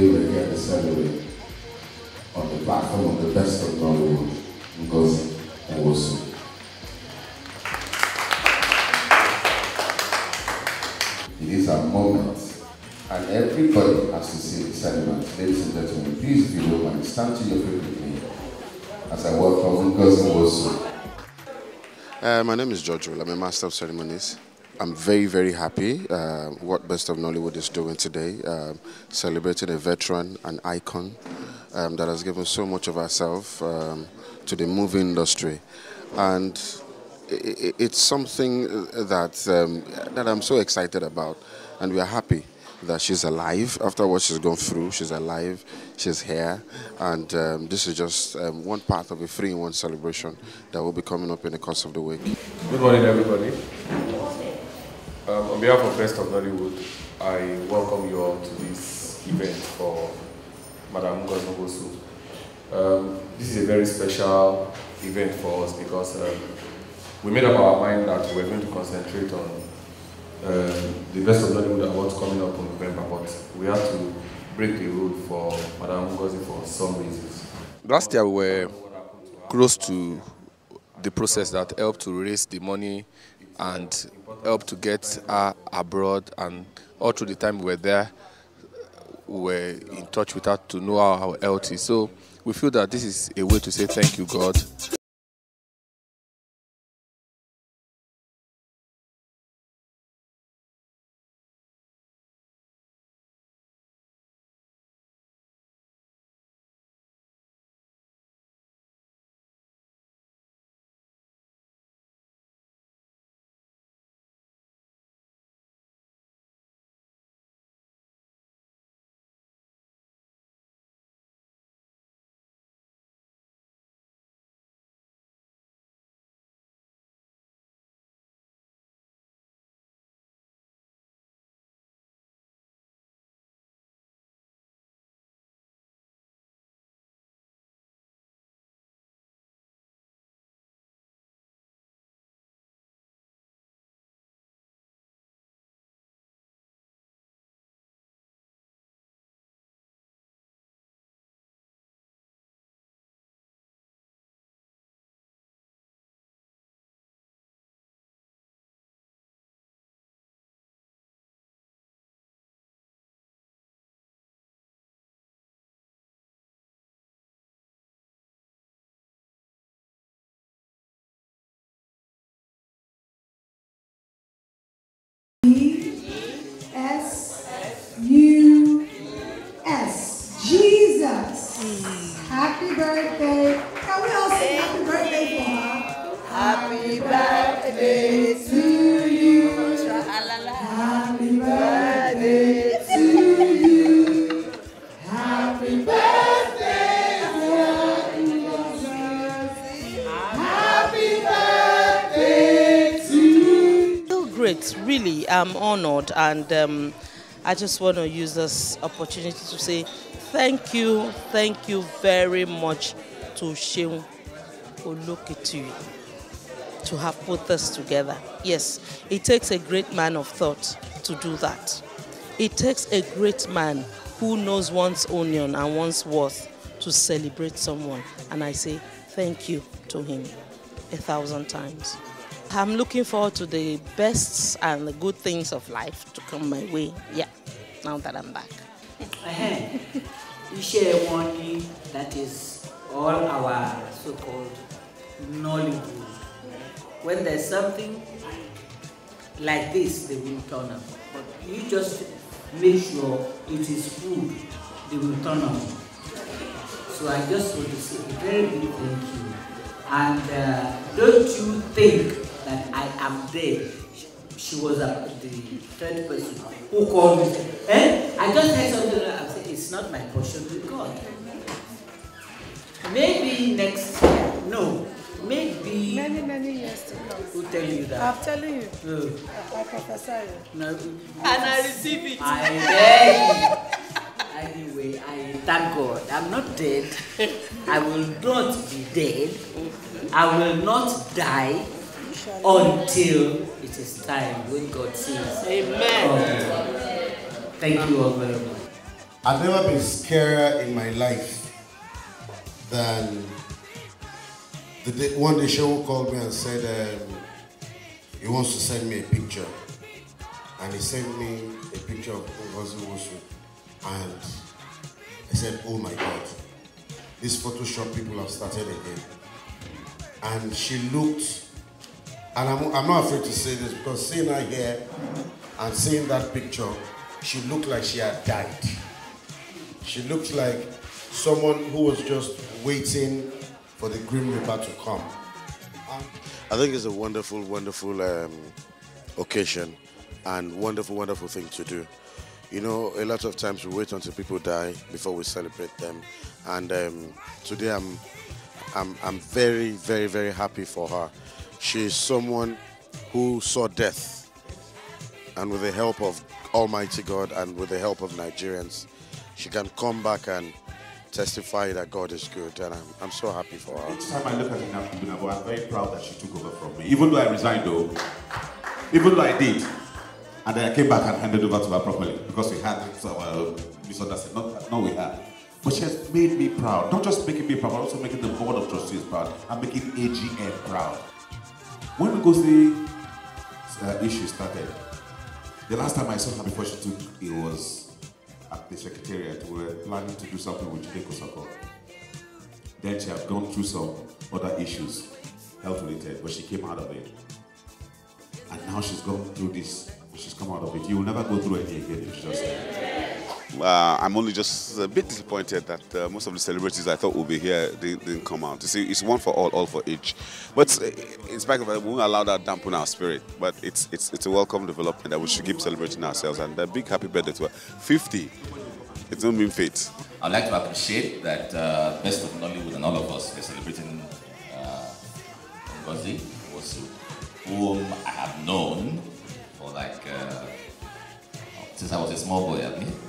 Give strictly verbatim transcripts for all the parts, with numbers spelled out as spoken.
We're here to celebrate on the platform of the best of Nollywood, Ngozi Nwosu. It is a moment, and everybody has to see the ceremony. Ladies and gentlemen, please, if you don't mind, stand to your feet with me as I welcome Ngozi Nwosu. Uh, my name is George. I'm a master of ceremonies. I'm very, very happy uh, what Best of Nollywood is doing today, uh, celebrating a veteran, an icon um, that has given so much of herself um, to the movie industry. And it, it's something that, um, that I'm so excited about, and we are happy that she's alive. After what she's gone through, she's alive, she's here, and um, this is just um, one part of a three-in-one celebration that will be coming up in the course of the week. Good morning, everybody. Um, on behalf of Best of Nollywood, I welcome you all to this event for Madam Ngozi Nwosu. Um, this is a very special event for us because um, we made up our mind that we're going to concentrate on um, the Best of Nollywood Awards coming up in November, but we had to break the rule for Madam Ngozi for some reasons. Last year we were close to the process that helped to raise the money and help to get her abroad, and all through the time we were there, we were in touch with her to know how her health is. So we feel that this is a way to say thank you, God. S U S. Jesus. Mm. Happy birthday. Can we all sing happy birthday for her? Happy birthday to you. Happy birthday to you. Happy birthday, happy birthday. Happy birthday to you. So great, really. I'm honored, and um, I just want to use this opportunity to say thank you, thank you very much to Sheun Olokitu to have put this together. Yes, it takes a great man of thought to do that. It takes a great man who knows one's onion and one's worth to celebrate someone. And I say thank you to him a thousand times. I'm looking forward to the best and the good things of life to come my way. Yeah, now that I'm back. You share one that is all our so-called Nollywood. When there's something like this, they will turn up. But you just make sure it is food, they will turn up. So I just want to say a very big thank you. And uh, don't you think that I am dead? She was uh, the third person who called me. Eh? I just said something. I said it's not my portion with God. Maybe next year. No. Maybe many, many years to come. Who tell you that? I'm telling you. No. I prophesy. No. And I receive it. I beg. Anyway, I thank God. I'm not dead. I will not be dead. I will not die until it is time when God says. Amen. Oh, thank you all very much. I've never been scarier in my life than the day, one day Seun called me and said um, he wants to send me a picture. And he sent me a picture of Ngozi Nwosu. And I said, oh my God, these Photoshop people have started again. And she looked, and I'm, I'm not afraid to say this because seeing her here and seeing that picture, she looked like she had died. She looked like someone who was just waiting for the Grim Reaper to come. I think it's a wonderful, wonderful um, occasion and wonderful, wonderful thing to do. You know, a lot of times we wait until people die before we celebrate them. And um, today I'm, I'm, I'm very, very, very happy for her. She is someone who saw death, and with the help of Almighty God and with the help of Nigerians, she can come back and testify that God is good, and I'm, I'm so happy for her. Each time I look at Ikeja, I'm very proud that she took over from me. Even though I resigned though, even though I did, and then I came back and handed over to her properly because we had some uh, misunderstanding. Not, not we had. But she has made me proud. Not just making me proud, but also making the board of trustees proud and making A G M proud. When the Ngozi uh, issue started, the last time I saw her before she took it was at the secretariat. We were planning to do something with Jide Kosoko. Then she had gone through some other issues, health related, but she came out of it. And now she's gone through this. She's come out of it. You will never go through it again. It's just. Uh, I'm only just a bit disappointed that uh, most of the celebrities I thought would be here didn't, didn't come out. You see, it's one for all, all for each. But in spite of that, we won't allow that dampen our spirit. But it's it's it's a welcome development that we should keep celebrating ourselves. And a big happy birthday to her. fifty. It don't mean fate. I'd like to appreciate that uh, Best of Nollywood and all of us are celebrating uh, Ngozi Nwosu, whom I have known for like uh, since I was a small boy, I mean.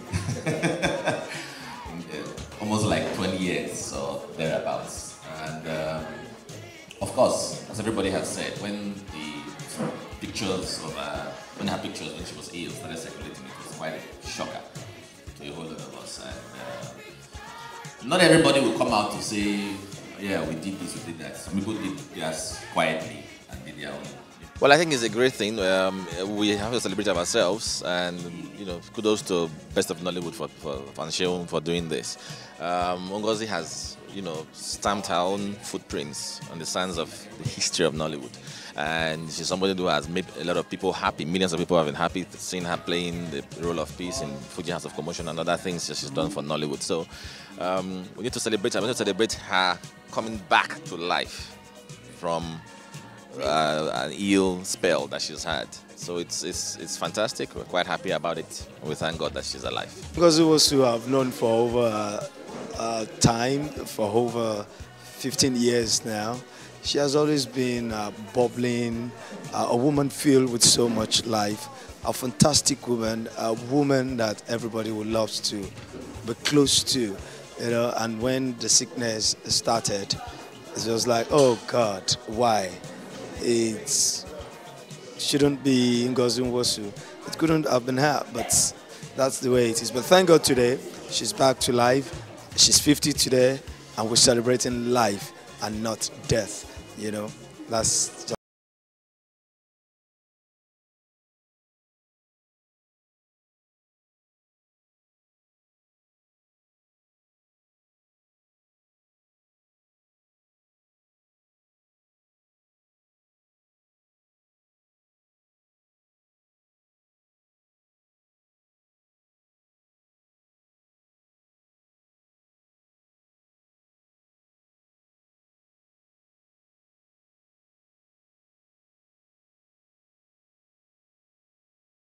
Almost like twenty years or thereabouts. And um, of course, as everybody has said, when the pictures of uh, when her pictures when she was ill started circulating, it was quite a shocker to a whole lot of us. And uh, not everybody will come out to say, yeah, we did this, we did that. Some people did theirs quietly and did their own. Well, I think it's a great thing. Um, we have to celebrate ourselves, and you know, kudos to Best of Nollywood for for, for Seun for doing this. Um, Ngozi has, you know, stamped her own footprints on the sands of the history of Nollywood, and she's somebody who has made a lot of people happy. Millions of people have been happy seeing her playing the role of peace in Fuji House of Commotion and other things that she's done for Nollywood. So um, we need to celebrate her. We need to celebrate her coming back to life from Uh, an ill spell that she's had. So it's it's it's fantastic. We're quite happy about it. We thank God that she's alive. Ngozi Nwosu I've known for over uh, uh, time, for over fifteen years now. She has always been uh, bubbling, uh, a woman filled with so much life, a fantastic woman, a woman that everybody would love to be close to, you know. And when the sickness started, it was like, oh God, why? It shouldn't be Ngozi Nwosu. It couldn't have been her, but that's the way it is. But thank God today, she's back to life. She's fifty today, and we're celebrating life and not death. You know, that's just